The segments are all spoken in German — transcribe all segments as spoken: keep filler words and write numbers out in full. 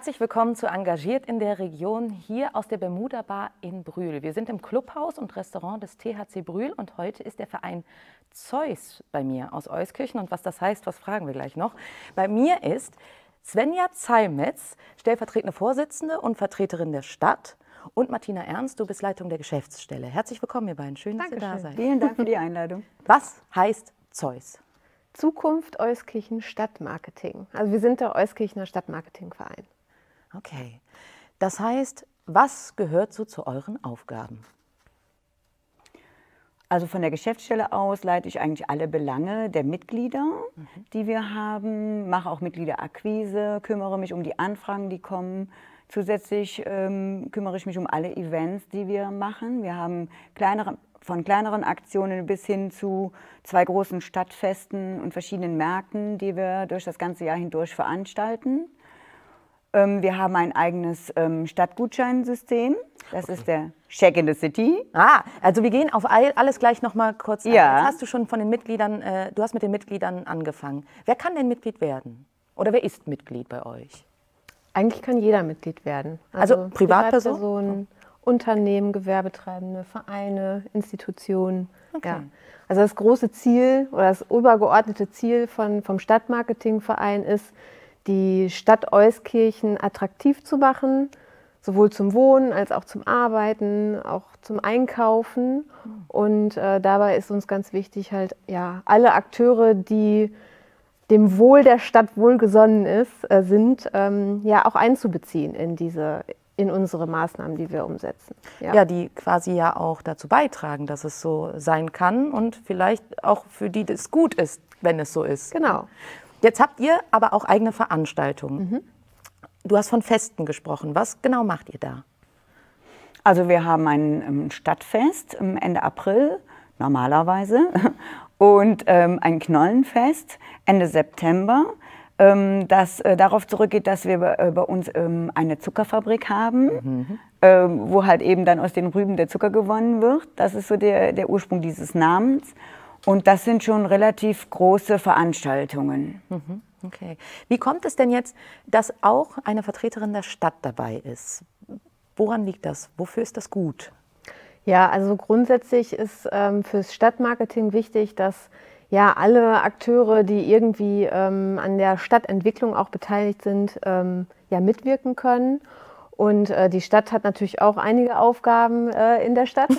Herzlich willkommen zu Engagiert in der Region, hier aus der Bermuda Bar in Brühl. Wir sind im Clubhaus und Restaurant des T H C Brühl und heute ist der Verein Zeus bei mir aus Euskirchen. Und was das heißt, was fragen wir gleich noch. Bei mir ist Svenja Zeimetz, stellvertretende Vorsitzende und Vertreterin der Stadt, und Martina Ernst, du bist Leitung der Geschäftsstelle. Herzlich willkommen, ihr beiden. Schön, dass Dankeschön. ihr da seid. Vielen Dank für die Einladung. Was heißt Zeus? Zukunft Euskirchen Stadtmarketing. Also wir sind der Euskirchener Stadtmarketingverein. Okay. Das heißt, was gehört so zu euren Aufgaben? Also von der Geschäftsstelle aus leite ich eigentlich alle Belange der Mitglieder, mhm. die wir haben, mache auch Mitgliederakquise, kümmere mich um die Anfragen, die kommen. Zusätzlich ähm, kümmere ich mich um alle Events, die wir machen. Wir haben kleinere, von kleineren Aktionen bis hin zu zwei großen Stadtfesten und verschiedenen Märkten, die wir durch das ganze Jahr hindurch veranstalten. Ähm, wir haben ein eigenes ähm, Stadtgutscheinsystem. Das okay. ist der Check in the City. Ah, also wir gehen auf alles gleich noch mal kurz ein. Ja. Jetzt hast du schon von den Mitgliedern, äh, du hast mit den Mitgliedern angefangen. Wer kann denn Mitglied werden? Oder wer ist Mitglied bei euch? Eigentlich kann jeder Mitglied werden. Also, also Privatperson? Privatpersonen, Unternehmen, Gewerbetreibende, Vereine, Institutionen. Okay. Ja. Also das große Ziel oder das übergeordnete Ziel von, vom Stadtmarketingverein ist, die Stadt Euskirchen attraktiv zu machen, sowohl zum Wohnen als auch zum Arbeiten, auch zum Einkaufen. Mhm. Und äh, dabei ist uns ganz wichtig, halt ja alle Akteure, die dem Wohl der Stadt wohlgesonnen ist, äh, sind, ähm, ja auch einzubeziehen in diese, in unsere Maßnahmen, die wir umsetzen. Ja. ja, die quasi ja auch dazu beitragen, dass es so sein kann und vielleicht auch für die das gut ist, wenn es so ist. Genau. Jetzt habt ihr aber auch eigene Veranstaltungen. Mhm. Du hast von Festen gesprochen. Was genau macht ihr da? Also wir haben ein Stadtfest Ende April, normalerweise, und ähm, ein Knollenfest Ende September, ähm, das äh, darauf zurückgeht, dass wir äh, bei uns ähm, eine Zuckerfabrik haben, mhm. ähm, wo halt eben dann aus den Rüben der Zucker gewonnen wird. Das ist so der, der Ursprung dieses Namens. Und das sind schon relativ große Veranstaltungen. Mhm. Okay. Wie kommt es denn jetzt, dass auch eine Vertreterin der Stadt dabei ist? Woran liegt das? Wofür ist das gut? Ja, also grundsätzlich ist ähm, fürs Stadtmarketing wichtig, dass ja alle Akteure, die irgendwie ähm, an der Stadtentwicklung auch beteiligt sind, ähm, ja mitwirken können. Und äh, die Stadt hat natürlich auch einige Aufgaben äh, in der Stadt,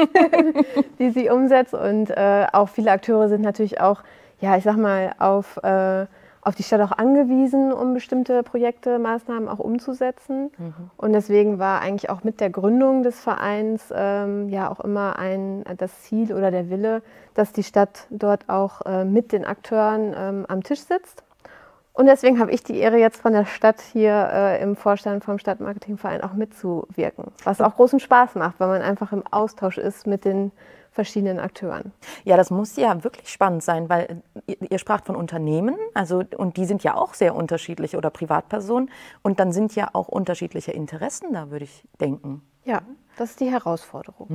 die sie umsetzt. Und äh, auch viele Akteure sind natürlich auch, ja, ich sag mal, auf, äh, auf die Stadt auch angewiesen, um bestimmte Projekte, Maßnahmen auch umzusetzen. Mhm. Und deswegen war eigentlich auch mit der Gründung des Vereins ähm, ja auch immer ein, das Ziel oder der Wille, dass die Stadt dort auch äh, mit den Akteuren ähm, am Tisch sitzt. Und deswegen habe ich die Ehre, jetzt von der Stadt hier äh, im Vorstand vom Stadtmarketingverein auch mitzuwirken. Was auch großen Spaß macht, weil man einfach im Austausch ist mit den verschiedenen Akteuren. Ja, das muss ja wirklich spannend sein, weil ihr, ihr spracht von Unternehmen, also, und die sind ja auch sehr unterschiedlich, oder Privatpersonen. Und dann sind ja auch unterschiedliche Interessen da, würde ich denken. Ja, das ist die Herausforderung.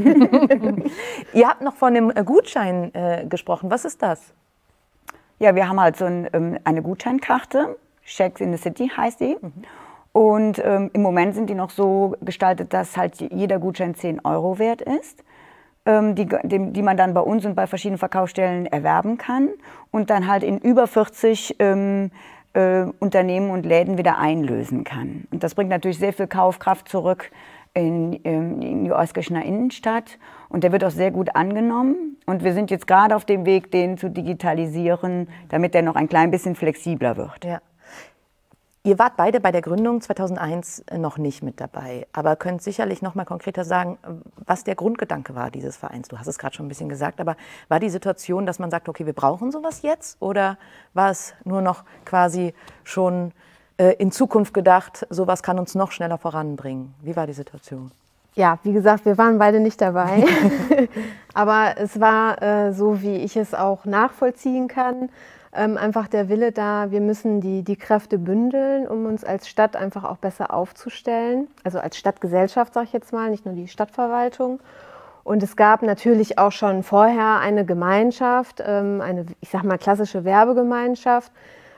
Ihr habt noch von dem Gutschein äh, gesprochen. Was ist das? Ja, wir haben halt so ein, eine Gutscheinkarte, Checks in the City heißt die. Mhm. Und ähm, im Moment sind die noch so gestaltet, dass halt jeder Gutschein zehn Euro wert ist, ähm, die, die, die man dann bei uns und bei verschiedenen Verkaufsstellen erwerben kann und dann halt in über vierzig ähm, äh, Unternehmen und Läden wieder einlösen kann. Und das bringt natürlich sehr viel Kaufkraft zurück in, in die Euskirchener Innenstadt. Und der wird auch sehr gut angenommen. Und wir sind jetzt gerade auf dem Weg, den zu digitalisieren, damit der noch ein klein bisschen flexibler wird. Ja. Ihr wart beide bei der Gründung zweitausendeins noch nicht mit dabei, aber könnt sicherlich noch mal konkreter sagen, was der Grundgedanke war dieses Vereins. Du hast es gerade schon ein bisschen gesagt, aber war die Situation, dass man sagt, okay, wir brauchen sowas jetzt? Oder war es nur noch quasi schon äh, in Zukunft gedacht, sowas kann uns noch schneller voranbringen? Wie war die Situation? Ja, wie gesagt, wir waren beide nicht dabei, aber es war äh, so, wie ich es auch nachvollziehen kann, ähm, einfach der Wille da, wir müssen die, die Kräfte bündeln, um uns als Stadt einfach auch besser aufzustellen, also als Stadtgesellschaft, sage ich jetzt mal, nicht nur die Stadtverwaltung. Und es gab natürlich auch schon vorher eine Gemeinschaft, ähm, eine, ich sag mal, klassische Werbegemeinschaft,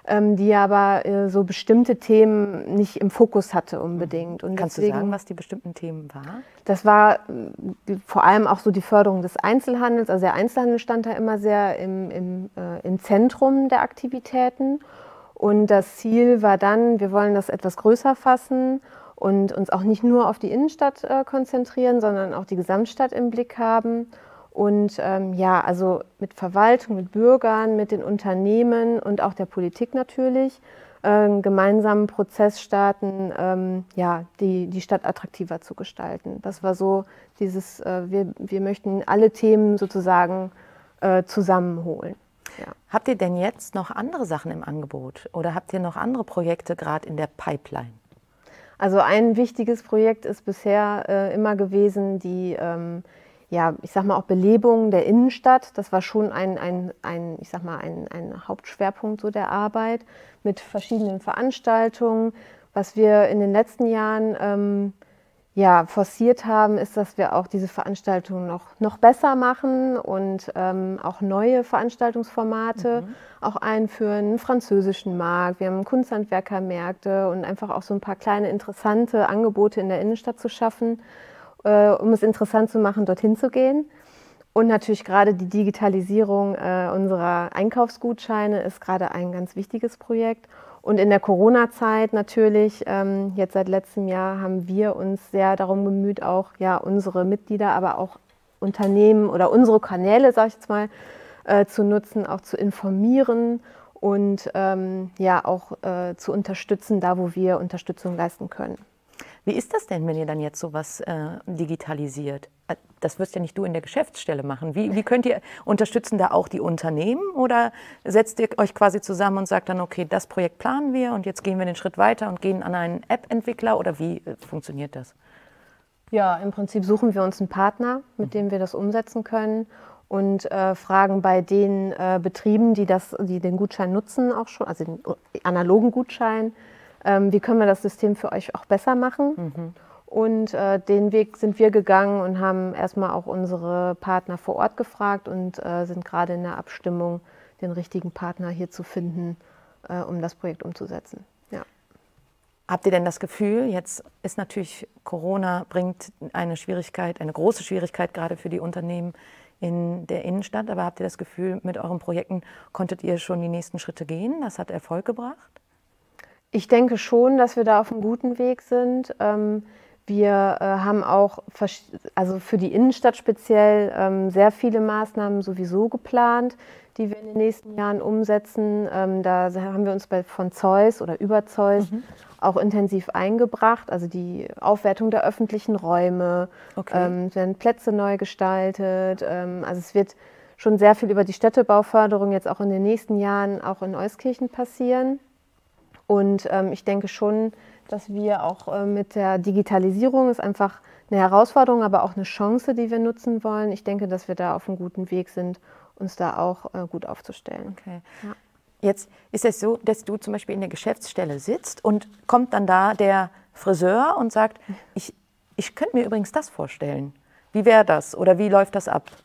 ähm, die aber äh, so bestimmte Themen nicht im Fokus hatte unbedingt. Und Kannst deswegen, du sagen, was die bestimmten Themen waren? Das war äh, vor allem auch so die Förderung des Einzelhandels. Also der Einzelhandel stand da immer sehr im, im, äh, im Zentrum der Aktivitäten. Und das Ziel war dann, wir wollen das etwas größer fassen und uns auch nicht nur auf die Innenstadt äh, konzentrieren, sondern auch die Gesamtstadt im Blick haben. Und ähm, ja, also mit Verwaltung, mit Bürgern, mit den Unternehmen und auch der Politik natürlich äh, einen gemeinsamen Prozess starten, ähm, ja, die, die Stadt attraktiver zu gestalten. Das war so dieses, äh, wir, wir möchten alle Themen sozusagen äh, zusammenholen. Ja. Habt ihr denn jetzt noch andere Sachen im Angebot oder habt ihr noch andere Projekte gerade in der Pipeline? Also ein wichtiges Projekt ist bisher äh, immer gewesen, die ähm, ja, ich sag mal auch Belebung der Innenstadt. Das war schon ein, ein, ein, ich sag mal ein, ein Hauptschwerpunkt so der Arbeit mit verschiedenen Veranstaltungen. Was wir in den letzten Jahren ähm, ja, forciert haben, ist, dass wir auch diese Veranstaltungen noch, noch besser machen und ähm, auch neue Veranstaltungsformate mhm. auch einführen, einen französischen Markt. Wir haben Kunsthandwerkermärkte und einfach auch so ein paar kleine interessante Angebote in der Innenstadt zu schaffen, um es interessant zu machen, dorthin zu gehen. Und natürlich gerade die Digitalisierung äh, unserer Einkaufsgutscheine ist gerade ein ganz wichtiges Projekt. Und in der Corona-Zeit natürlich, ähm, jetzt seit letztem Jahr, haben wir uns sehr darum bemüht, auch ja, unsere Mitglieder, aber auch Unternehmen oder unsere Kanäle, sage ich jetzt mal, äh, zu nutzen, auch zu informieren und ähm, ja, auch äh, zu unterstützen, da wo wir Unterstützung leisten können. Wie ist das denn, wenn ihr dann jetzt sowas äh, digitalisiert? Das wirst ja nicht du in der Geschäftsstelle machen. Wie, wie könnt ihr unterstützen da auch die Unternehmen oder setzt ihr euch quasi zusammen und sagt dann, okay, das Projekt planen wir und jetzt gehen wir den Schritt weiter und gehen an einen App-Entwickler oder wie äh, funktioniert das? Ja, im Prinzip suchen wir uns einen Partner, mit dem wir das umsetzen können und äh, fragen bei den äh, Betrieben, die, das, die den Gutschein nutzen, auch schon, also den analogen Gutschein, ähm, wie können wir das System für euch auch besser machen. Mhm. Und äh, den Weg sind wir gegangen und haben erstmal auch unsere Partner vor Ort gefragt und äh, sind gerade in der Abstimmung, den richtigen Partner hier zu finden, äh, um das Projekt umzusetzen. Ja. Habt ihr denn das Gefühl, jetzt ist natürlich Corona, bringt eine Schwierigkeit, eine große Schwierigkeit gerade für die Unternehmen in der Innenstadt, aber habt ihr das Gefühl, mit euren Projekten konntet ihr schon die nächsten Schritte gehen? Das hat Erfolg gebracht? Ich denke schon, dass wir da auf einem guten Weg sind. Ähm, Wir äh, haben auch also für die Innenstadt speziell ähm, sehr viele Maßnahmen sowieso geplant, die wir in den nächsten Jahren umsetzen. Ähm, da haben wir uns bei, von Zeus oder über Zeus mhm. auch intensiv eingebracht. Also die Aufwertung der öffentlichen Räume, okay. ähm, es werden Plätze neu gestaltet. Ähm, also es wird schon sehr viel über die Städtebauförderung jetzt auch in den nächsten Jahren auch in Euskirchen passieren. Und ähm, ich denke schon, dass wir auch äh, mit der Digitalisierung, ist einfach eine Herausforderung, aber auch eine Chance, die wir nutzen wollen. Ich denke, dass wir da auf einem guten Weg sind, uns da auch äh, gut aufzustellen. Okay. Ja. Jetzt ist es so, dass du zum Beispiel in der Geschäftsstelle sitzt und kommt dann da der Friseur und sagt, ich, ich könnte mir übrigens das vorstellen. Wie wäre das oder wie läuft das ab?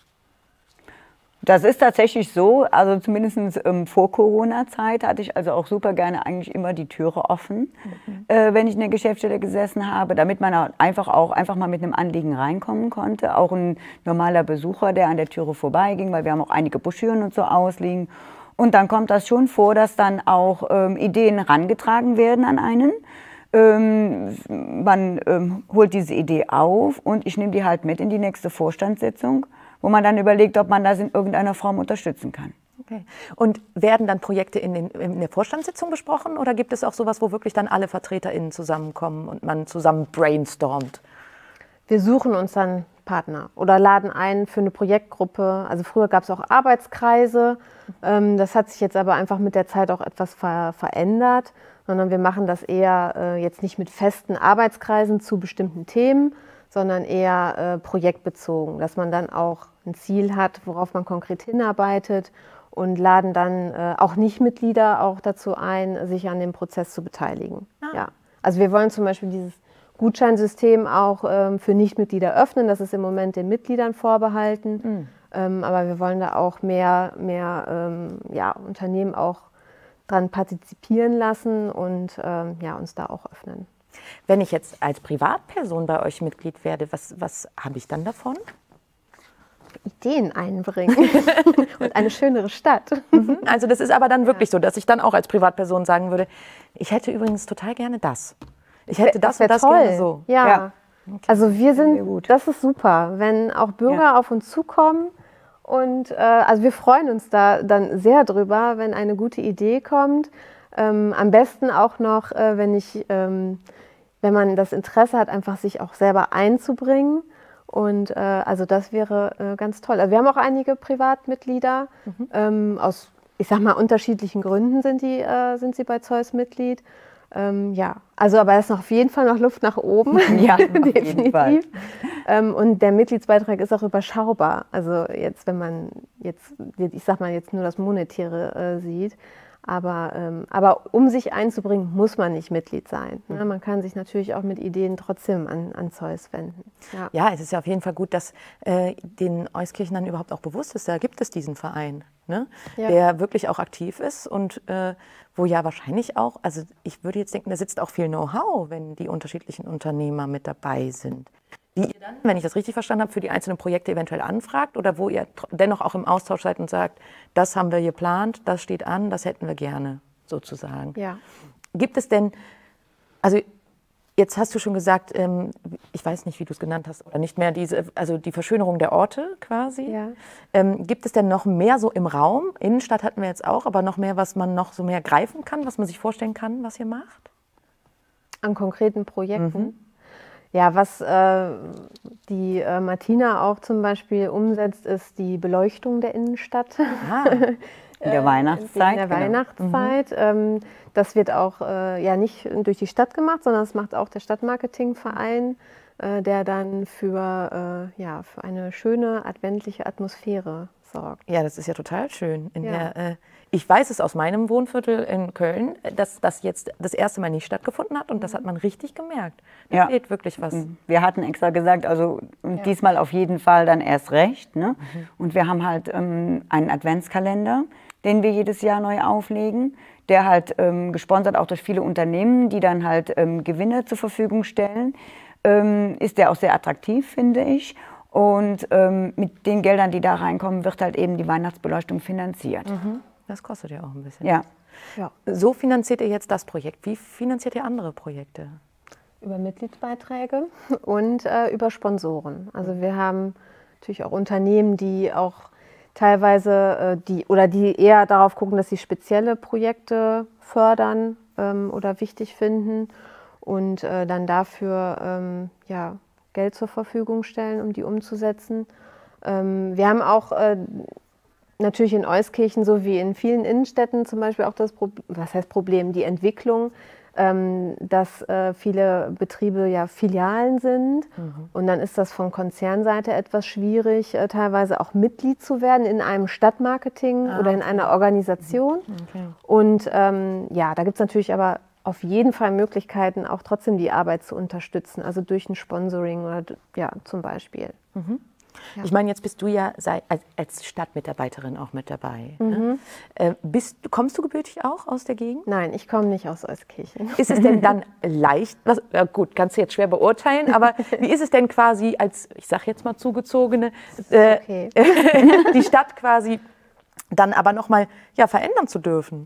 Das ist tatsächlich so, also zumindest ähm, vor Corona-Zeit hatte ich also auch super gerne eigentlich immer die Türe offen, mhm. äh, wenn ich in der Geschäftsstelle gesessen habe, damit man einfach auch einfach mal mit einem Anliegen reinkommen konnte. Auch ein normaler Besucher, der an der Türe vorbeiging, weil wir haben auch einige Broschüren und so ausliegen. Und dann kommt das schon vor, dass dann auch ähm, Ideen herangetragen werden an einen. Ähm, man ähm, holt diese Idee auf und ich nehme die halt mit in die nächste Vorstandssitzung, wo man dann überlegt, ob man das in irgendeiner Form unterstützen kann. Okay. Und werden dann Projekte in, den, in der Vorstandssitzung besprochen oder gibt es auch sowas, wo wirklich dann alle VertreterInnen zusammenkommen und man zusammen brainstormt? Wir suchen uns dann Partner oder laden ein für eine Projektgruppe. Also früher gab es auch Arbeitskreise. Ähm, das hat sich jetzt aber einfach mit der Zeit auch etwas ver verändert, sondern wir machen das eher äh, jetzt nicht mit festen Arbeitskreisen zu bestimmten Themen, sondern eher äh, projektbezogen, dass man dann auch ein Ziel hat, worauf man konkret hinarbeitet und laden dann äh, auch Nichtmitglieder auch dazu ein, sich an dem Prozess zu beteiligen. Ah. Ja. Also wir wollen zum Beispiel dieses Gutscheinsystem auch ähm, für Nichtmitglieder öffnen. Das ist im Moment den Mitgliedern vorbehalten. Mhm. Ähm, aber wir wollen da auch mehr, mehr ähm, ja, Unternehmen auch dran partizipieren lassen und ähm, ja, uns da auch öffnen. Wenn ich jetzt als Privatperson bei euch Mitglied werde, was, was habe ich dann davon? Ideen einbringen und eine schönere Stadt. Also das ist aber dann wirklich so, dass ich dann auch als Privatperson sagen würde, ich hätte übrigens total gerne das. Ich hätte das, das und das toll. gerne so. Ja, Ja. Okay. Also wir sind, gut. das ist super, wenn auch Bürger Ja. auf uns zukommen und äh, also wir freuen uns da dann sehr drüber, wenn eine gute Idee kommt. Ähm, am besten auch noch, äh, wenn ich, ähm, wenn man das Interesse hat, einfach sich auch selber einzubringen. Und äh, also das wäre äh, ganz toll. Also wir haben auch einige Privatmitglieder, mhm. ähm, aus, ich sag mal, unterschiedlichen Gründen sind, die, äh, sind sie bei Zeus Mitglied. Ähm, ja, also aber es ist noch auf jeden Fall noch Luft nach oben. Ja, definitiv. Ähm, und der Mitgliedsbeitrag ist auch überschaubar. Also jetzt, wenn man jetzt, ich sag mal, jetzt nur das Monetäre äh, sieht. Aber, ähm, aber um sich einzubringen, muss man nicht Mitglied sein. Ne? Man kann sich natürlich auch mit Ideen trotzdem an, an Zeus wenden. Ja. ja, es ist ja auf jeden Fall gut, dass äh, den Euskirchenern überhaupt auch bewusst ist, da gibt es diesen Verein, ne? Ja. Der wirklich auch aktiv ist und äh, wo ja wahrscheinlich auch, also ich würde jetzt denken, da sitzt auch viel Know-how, wenn die unterschiedlichen Unternehmer mit dabei sind. Die ihr dann, wenn ich das richtig verstanden habe, für die einzelnen Projekte eventuell anfragt oder wo ihr dennoch auch im Austausch seid und sagt, das haben wir geplant, das steht an, das hätten wir gerne, sozusagen. Ja. Gibt es denn, also jetzt hast du schon gesagt, ähm, ich weiß nicht, wie du es genannt hast, oder nicht mehr, diese, also die Verschönerung der Orte quasi. Ja. Ähm, gibt es denn noch mehr so im Raum? Innenstadt hatten wir jetzt auch, aber noch mehr, was man noch so mehr greifen kann, was man sich vorstellen kann, was ihr macht? An konkreten Projekten? Mhm. Ja, was äh, die äh, Martina auch zum Beispiel umsetzt, ist die Beleuchtung der Innenstadt. Ah, in der Weihnachtszeit. In der genau. Weihnachtszeit. Mhm. Ähm, das wird auch äh, ja, nicht durch die Stadt gemacht, sondern das macht auch der Stadtmarketingverein, äh, der dann für, äh, ja, für eine schöne adventliche Atmosphäre sorgt. Ja, das ist ja total schön. In ja. der, äh, ich weiß es aus meinem Wohnviertel in Köln, dass das jetzt das erste Mal nicht stattgefunden hat und das hat man richtig gemerkt. Da ja. fehlt wirklich was. Wir hatten extra gesagt, also und ja. diesmal auf jeden Fall dann erst recht. Ne? Mhm. Und wir haben halt ähm, einen Adventskalender, den wir jedes Jahr neu auflegen, der halt ähm, gesponsert auch durch viele Unternehmen, die dann halt ähm, Gewinne zur Verfügung stellen. Ähm, ist der auch sehr attraktiv, finde ich. Und ähm, mit den Geldern, die da reinkommen, wird halt eben die Weihnachtsbeleuchtung finanziert. Mhm. Das kostet ja auch ein bisschen. Ja. ja. So finanziert ihr jetzt das Projekt. Wie finanziert ihr andere Projekte? Über Mitgliedsbeiträge und äh, über Sponsoren. Also wir haben natürlich auch Unternehmen, die auch teilweise äh, die oder die eher darauf gucken, dass sie spezielle Projekte fördern ähm, oder wichtig finden und äh, dann dafür ähm, ja, Geld zur Verfügung stellen, um die umzusetzen. Ähm, wir haben auch äh, natürlich in Euskirchen, so wie in vielen Innenstädten zum Beispiel auch das Problem, was heißt Problem, die Entwicklung, ähm, dass äh, viele Betriebe ja Filialen sind mhm. und dann ist das von Konzernseite etwas schwierig, äh, teilweise auch Mitglied zu werden in einem Stadtmarketing ah, oder in okay. einer Organisation. Okay. Und ähm, ja, da gibt es natürlich aber auf jeden Fall Möglichkeiten, auch trotzdem die Arbeit zu unterstützen, also durch ein Sponsoring oder ja, zum Beispiel. Mhm. Ja. Ich meine, jetzt bist du ja als Stadtmitarbeiterin auch mit dabei. Mhm. Ne? Äh, bist, kommst du gebürtig auch aus der Gegend? Nein, ich komme nicht aus Euskirchen. Ist es denn dann leicht, was, ja gut, kannst du jetzt schwer beurteilen, aber wie ist es denn quasi als, ich sage jetzt mal Zugezogene, äh, okay. die Stadt quasi dann aber nochmal ja, verändern zu dürfen?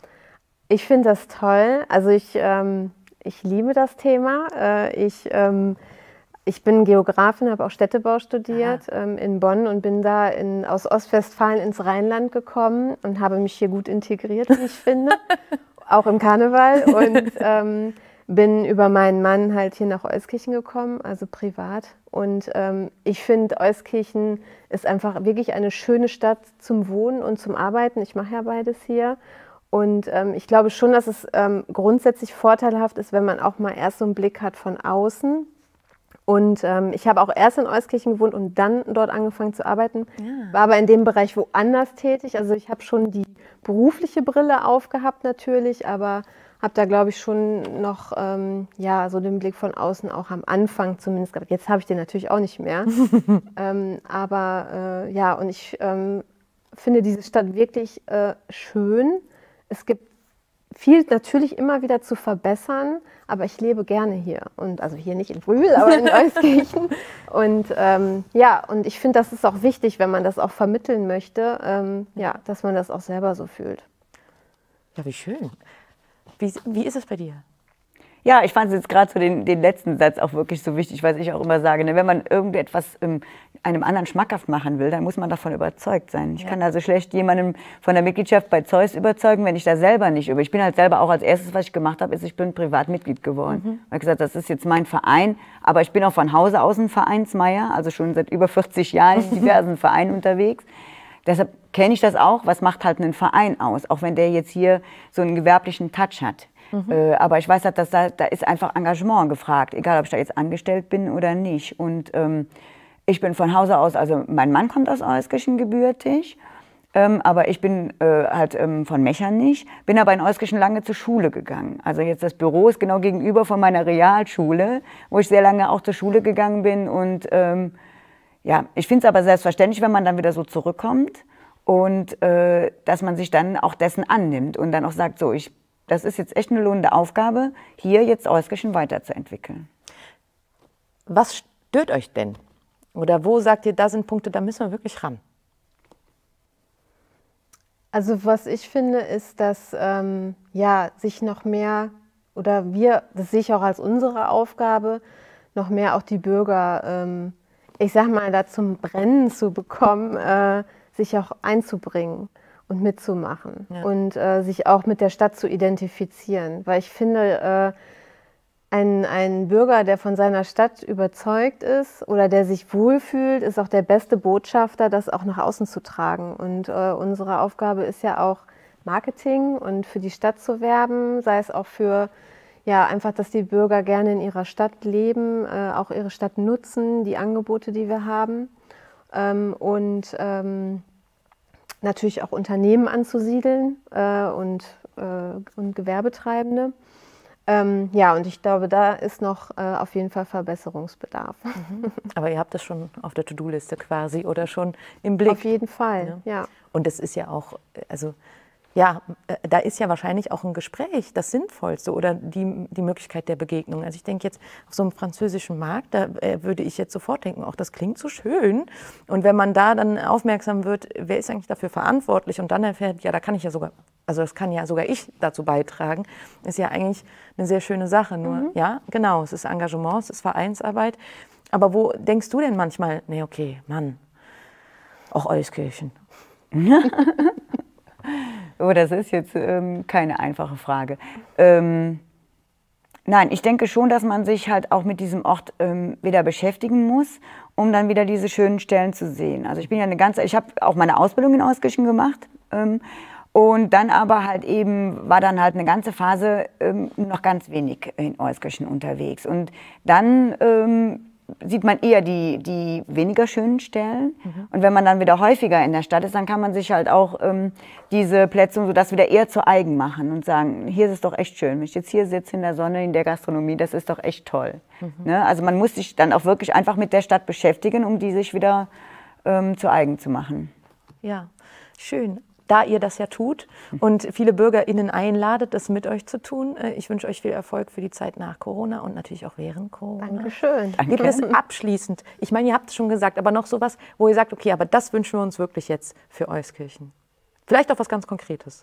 Ich finde das toll. Also ich, ähm, ich liebe das Thema. Äh, ich... Ähm, Ich bin Geografin, habe auch Städtebau studiert ähm, in Bonn und bin da in, aus Ostwestfalen ins Rheinland gekommen und habe mich hier gut integriert, wie ich finde, auch im Karneval. Und ähm, bin über meinen Mann halt hier nach Euskirchen gekommen, also privat. Und ähm, ich finde, Euskirchen ist einfach wirklich eine schöne Stadt zum Wohnen und zum Arbeiten. Ich mache ja beides hier. Und ähm, ich glaube schon, dass es ähm, grundsätzlich vorteilhaft ist, wenn man auch mal erst so einen Blick hat von außen. Und ähm, ich habe auch erst in Euskirchen gewohnt und dann dort angefangen zu arbeiten, ja. War aber in dem Bereich woanders tätig. Also ich habe schon die berufliche Brille aufgehabt natürlich, aber habe da, glaube ich, schon noch ähm, ja, so den Blick von außen auch am Anfang zumindest gehabt. Jetzt habe ich den natürlich auch nicht mehr. ähm, aber äh, ja, und ich ähm, finde diese Stadt wirklich äh, schön. Es gibt viel natürlich immer wieder zu verbessern, aber ich lebe gerne hier. Und also hier nicht in Brühl, aber in Euskirchen. Und ähm, ja, und ich finde, das ist auch wichtig, wenn man das auch vermitteln möchte, ähm, ja, dass man das auch selber so fühlt. Ja, wie schön. Wie, wie ist es bei dir? Ja, ich fand jetzt gerade so den, den letzten Satz auch wirklich so wichtig, was ich auch immer sage. Ne? Wenn man irgendetwas ähm, einem anderen schmackhaft machen will, dann muss man davon überzeugt sein. Ich ja. kann also schlecht jemandem von der Mitgliedschaft bei Zeus überzeugen, wenn ich da selber nicht über. Ich bin halt selber auch als erstes, was ich gemacht habe, ist, ich bin Privatmitglied geworden. Mhm. Ich habe gesagt, das ist jetzt mein Verein, aber ich bin auch von Hause aus ein Vereinsmeier, also schon seit über vierzig Jahren in diversen Vereinen unterwegs. Deshalb kenne ich das auch, was macht halt einen Verein aus, auch wenn der jetzt hier so einen gewerblichen Touch hat. Mhm. Äh, aber ich weiß halt, dass da, da ist einfach Engagement gefragt, egal ob ich da jetzt angestellt bin oder nicht. Und ähm, ich bin von Hause aus, also mein Mann kommt aus Euskirchen gebürtig, ähm, aber ich bin äh, halt ähm, von Mechernich, bin aber in Euskirchen lange zur Schule gegangen. Also jetzt das Büro ist genau gegenüber von meiner Realschule, wo ich sehr lange auch zur Schule gegangen bin. Und ähm, ja, ich finde es aber selbstverständlich, wenn man dann wieder so zurückkommt und äh, dass man sich dann auch dessen annimmt und dann auch sagt, so, ich das ist jetzt echt eine lohnende Aufgabe, hier jetzt Euskirchen weiterzuentwickeln. Was stört euch denn? Oder wo sagt ihr, da sind Punkte, da müssen wir wirklich ran? Also was ich finde, ist, dass ähm, ja, sich noch mehr, oder wir, das sehe ich auch als unsere Aufgabe, noch mehr auch die Bürger, ähm, ich sag mal, da zum Brennen zu bekommen, äh, sich auch einzubringen und mitzumachen ja. und äh, sich auch mit der Stadt zu identifizieren. Weil ich finde, äh, ein, ein Bürger, der von seiner Stadt überzeugt ist oder der sich wohlfühlt, ist auch der beste Botschafter, das auch nach außen zu tragen. Und äh, unsere Aufgabe ist ja auch Marketing und für die Stadt zu werben, sei es auch für, ja, einfach, dass die Bürger gerne in ihrer Stadt leben, äh, auch ihre Stadt nutzen, die Angebote, die wir haben. Ähm, und ähm, natürlich auch Unternehmen anzusiedeln äh, und, äh, und Gewerbetreibende. Ähm, ja, und ich glaube, da ist noch äh, auf jeden Fall Verbesserungsbedarf. Mhm. Aber ihr habt das schon auf der To-Do-Liste quasi oder schon im Blick? Auf jeden Fall, ja. ja. Und das ist ja auch, also ja, da ist ja wahrscheinlich auch ein Gespräch das Sinnvollste oder die, die Möglichkeit der Begegnung. Also ich denke jetzt auf so einem französischen Markt, da äh, würde ich jetzt sofort denken, auch das klingt so schön. Und wenn man da dann aufmerksam wird, wer ist eigentlich dafür verantwortlich und dann erfährt, ja, da kann ich ja sogar, also das kann ja sogar ich dazu beitragen, ist ja eigentlich eine sehr schöne Sache. Nur, mhm. ja, genau, es ist Engagement, es ist Vereinsarbeit. Aber wo denkst du denn manchmal, nee, okay, Mann, auch Euskirchen? Oh, das ist jetzt ähm, keine einfache Frage. Ähm, nein, ich denke schon, dass man sich halt auch mit diesem Ort ähm, wieder beschäftigen muss, um dann wieder diese schönen Stellen zu sehen. Also ich bin ja eine ganze, ich habe auch meine Ausbildung in Euskirchen gemacht ähm, und dann aber halt eben war dann halt eine ganze Phase ähm, noch ganz wenig in Euskirchen unterwegs und dann ähm, sieht man eher die, die weniger schönen Stellen. Mhm. Und wenn man dann wieder häufiger in der Stadt ist, dann kann man sich halt auch ähm, diese Plätze und so das wieder eher zu eigen machen und sagen, hier ist es doch echt schön. Wenn ich jetzt hier sitze in der Sonne, in der Gastronomie, das ist doch echt toll. Mhm. Ne? Also man muss sich dann auch wirklich einfach mit der Stadt beschäftigen, um die sich wieder ähm, zu eigen zu machen. Ja, schön. Da ihr das ja tut und viele BürgerInnen einladet, das mit euch zu tun. Ich wünsche euch viel Erfolg für die Zeit nach Corona und natürlich auch während Corona. Dankeschön. Gibt es abschließend, ich meine, ihr habt es schon gesagt, aber noch sowas, wo ihr sagt, okay, aber das wünschen wir uns wirklich jetzt für Euskirchen. Vielleicht auch was ganz Konkretes.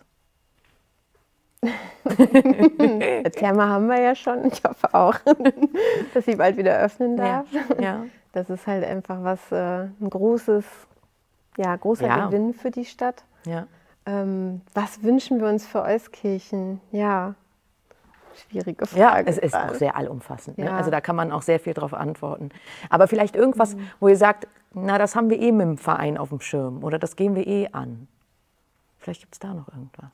Therme haben wir ja schon, ich hoffe auch, dass sie bald wieder öffnen darf. Ja. Ja. Das ist halt einfach was, äh, ein großes, ja, großer ja. Gewinn für die Stadt. Ja. Ähm, was wünschen wir uns für Euskirchen? Ja, schwierige Frage. Ja, es ist auch sehr allumfassend. Ne? Ja. Also da kann man auch sehr viel drauf antworten. Aber vielleicht irgendwas, mhm. wo ihr sagt, na, das haben wir eh mit dem Verein auf dem Schirm oder das gehen wir eh an. Vielleicht gibt es da noch irgendwas.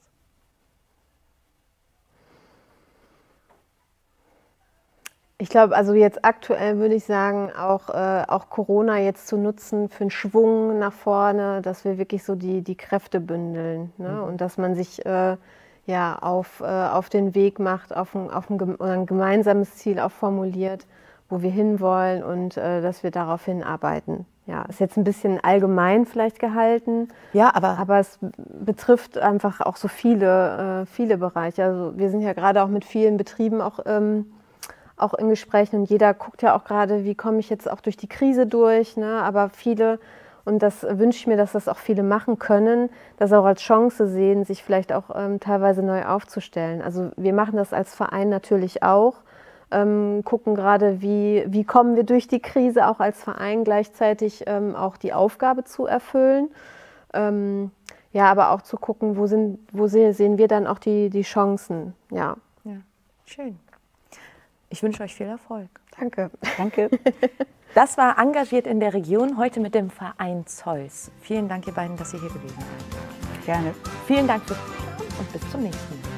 Ich glaube, also jetzt aktuell würde ich sagen, auch, äh, auch Corona jetzt zu nutzen für einen Schwung nach vorne, dass wir wirklich so die, die Kräfte bündeln, ne? Mhm. Und dass man sich äh, ja, auf, äh, auf den Weg macht, auf ein, auf ein, ein gemeinsames Ziel auch formuliert, wo wir hinwollen und äh, dass wir darauf hinarbeiten. Ja, ist jetzt ein bisschen allgemein vielleicht gehalten. Ja, aber, aber es betrifft einfach auch so viele, äh, viele Bereiche. Also wir sind ja gerade auch mit vielen Betrieben auch, ähm, auch in Gesprächen und jeder guckt ja auch gerade, wie komme ich jetzt auch durch die Krise durch. Ne? Aber viele, und das wünsche ich mir, dass das auch viele machen können, das auch als Chance sehen, sich vielleicht auch ähm, teilweise neu aufzustellen. Also wir machen das als Verein natürlich auch. Ähm, gucken gerade, wie, wie kommen wir durch die Krise auch als Verein gleichzeitig ähm, auch die Aufgabe zu erfüllen. Ähm, ja, aber auch zu gucken, wo, sind, wo sehen wir dann auch die, die Chancen. Ja. Ja, schön. Ich wünsche euch viel Erfolg. Danke. Danke. Das war Engagiert in der Region, heute mit dem Verein Zeus. Vielen Dank, ihr beiden, dass ihr hier gewesen seid. Gerne. Vielen Dank fürs Zuschauen und bis zum nächsten Mal.